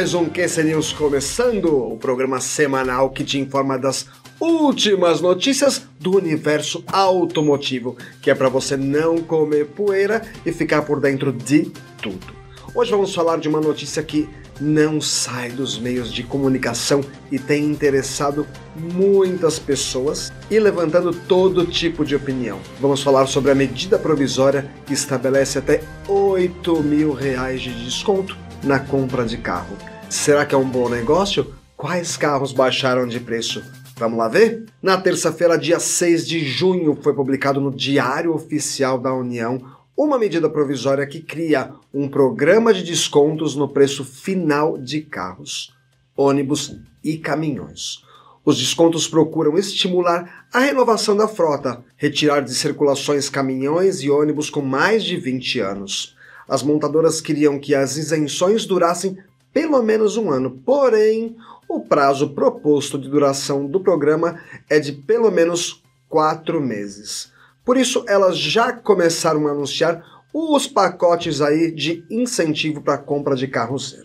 Mais um QC News começando, o programa semanal que te informa das últimas notícias do universo automotivo, que é para você não comer poeira e ficar por dentro de tudo. Hoje vamos falar de uma notícia que não sai dos meios de comunicação e tem interessado muitas pessoas e levantando todo tipo de opinião. Vamos falar sobre a medida provisória que estabelece até R$8.000 de desconto na compra de carro. Será que é um bom negócio? Quais carros baixaram de preço? Vamos lá ver? Na terça-feira, dia 6 de junho, foi publicado no Diário Oficial da União uma medida provisória que cria um programa de descontos no preço final de carros, ônibus e caminhões. Os descontos procuram estimular a renovação da frota, retirar de circulações caminhões e ônibus com mais de 20 anos. As montadoras queriam que as isenções durassem pelo menos um ano, porém, o prazo proposto de duração do programa é de pelo menos 4 meses. Por isso, elas já começaram a anunciar os pacotes aí de incentivo para a compra de carro zero.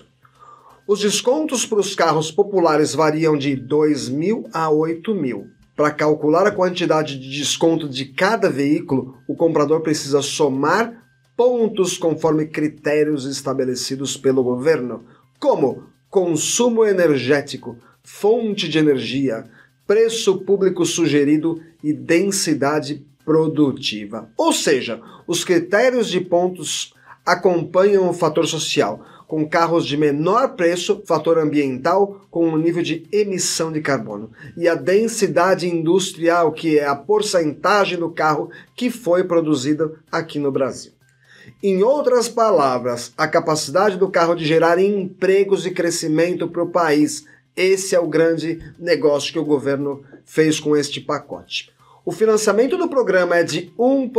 Os descontos para os carros populares variam de R$2.000 a R$8.000. Para calcular a quantidade de desconto de cada veículo, o comprador precisa somar pontos conforme critérios estabelecidos pelo governo, como consumo energético, fonte de energia, preço público sugerido e densidade produtiva. Ou seja, os critérios de pontos acompanham o fator social, com carros de menor preço, fator ambiental, com um nível de emissão de carbono, e a densidade industrial, que é a porcentagem do carro que foi produzido aqui no Brasil. Em outras palavras, a capacidade do carro de gerar empregos e crescimento para o país. Esse é o grande negócio que o governo fez com este pacote. O financiamento do programa é de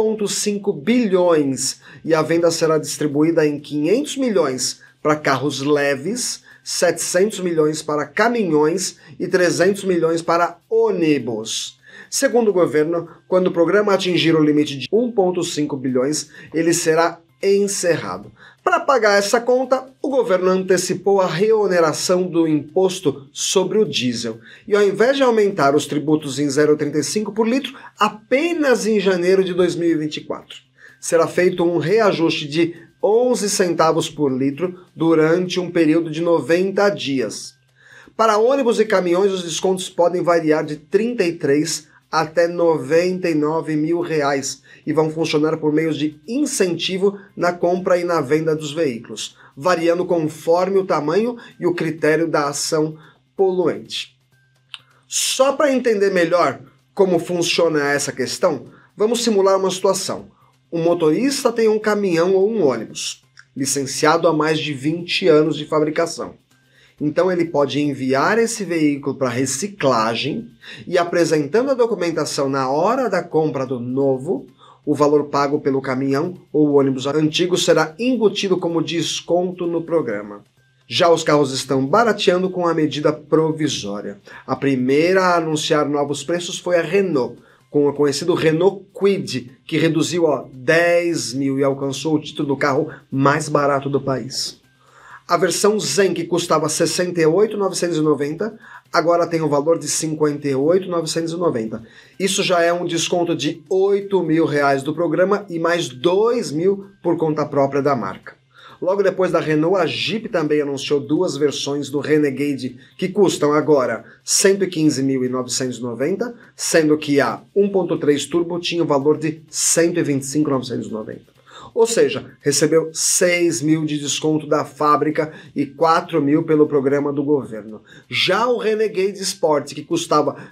1,5 bilhões e a venda será distribuída em 500 milhões para carros leves, 700 milhões para caminhões e 300 milhões para ônibus. Segundo o governo, quando o programa atingir o limite de 1,5 bilhões, ele será encerrado. Para pagar essa conta, o governo antecipou a reoneração do imposto sobre o diesel. E ao invés de aumentar os tributos em 0,35 por litro, apenas em janeiro de 2024, será feito um reajuste de 11 centavos por litro durante um período de 90 dias. Para ônibus e caminhões, os descontos podem variar de 33 até R$99.000 e vão funcionar por meio de incentivo na compra e na venda dos veículos, variando conforme o tamanho e o critério da ação poluente. Só para entender melhor como funciona essa questão, vamos simular uma situação. Um motorista tem um caminhão ou um ônibus, licenciado há mais de 20 anos de fabricação. Então ele pode enviar esse veículo para reciclagem e, apresentando a documentação na hora da compra do novo, o valor pago pelo caminhão ou ônibus antigo será embutido como desconto no programa. Já os carros estão barateando com a medida provisória. A primeira a anunciar novos preços foi a Renault, com o conhecido Renault Kwid, que reduziu a R$10.000 e alcançou o título do carro mais barato do país. A versão Zen, que custava R$ 68.990, agora tem o valor de R$ 58.990. Isso já é um desconto de R$8.000 do programa e mais R$2.000 por conta própria da marca. Logo depois da Renault, a Jeep também anunciou duas versões do Renegade, que custam agora R$ 115.990, sendo que a 1.3 Turbo tinha o valor de R$ 125.990. Ou seja, recebeu R$ 6.000 de desconto da fábrica e R$ 4.000 pelo programa do governo. Já o Renegade Sport, que custava R$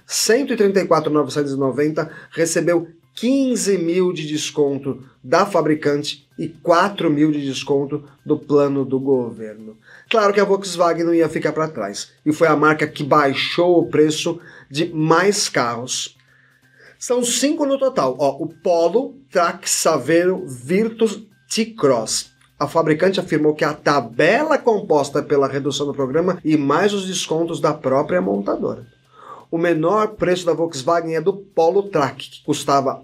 134.990, recebeu R$ 15.000 de desconto da fabricante e R$ 4.000 de desconto do plano do governo. Claro que a Volkswagen não ia ficar para trás, e foi a marca que baixou o preço de mais carros. São 5 no total. O Polo, Trax, Saveiro, Virtus, T-Cross. A fabricante afirmou que a tabela composta pela redução do programa e mais os descontos da própria montadora. o menor preço da Volkswagen é do Polo Track, que custava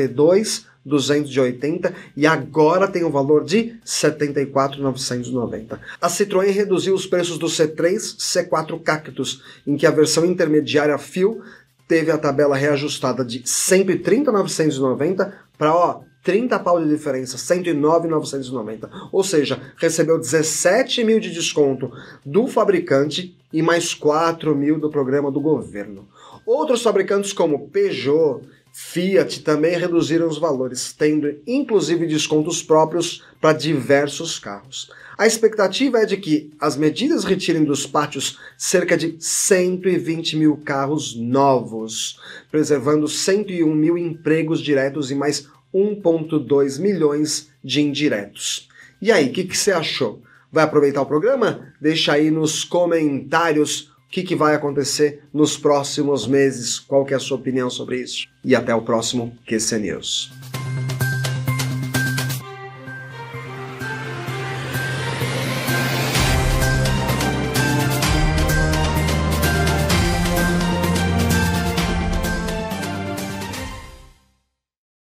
82.280 e agora tem um valor de 74.990. A Citroën reduziu os preços do C3, C4 Cactus, em que a versão intermediária Fuel teve a tabela reajustada de 130.990 para 30 pau de diferença, 109.990. Ou seja, recebeu 17 mil de desconto do fabricante e mais 4 mil do programa do governo. Outros fabricantes como Peugeot, Fiat também reduziram os valores, tendo inclusive descontos próprios para diversos carros. A expectativa é de que as medidas retirem dos pátios cerca de 120 mil carros novos, preservando 101 mil empregos diretos e mais 1,2 milhões de indiretos. E aí, o que você achou? Vai aproveitar o programa? Deixa aí nos comentários o que vai acontecer nos próximos meses, qual que é a sua opinião sobre isso. E até o próximo QC News.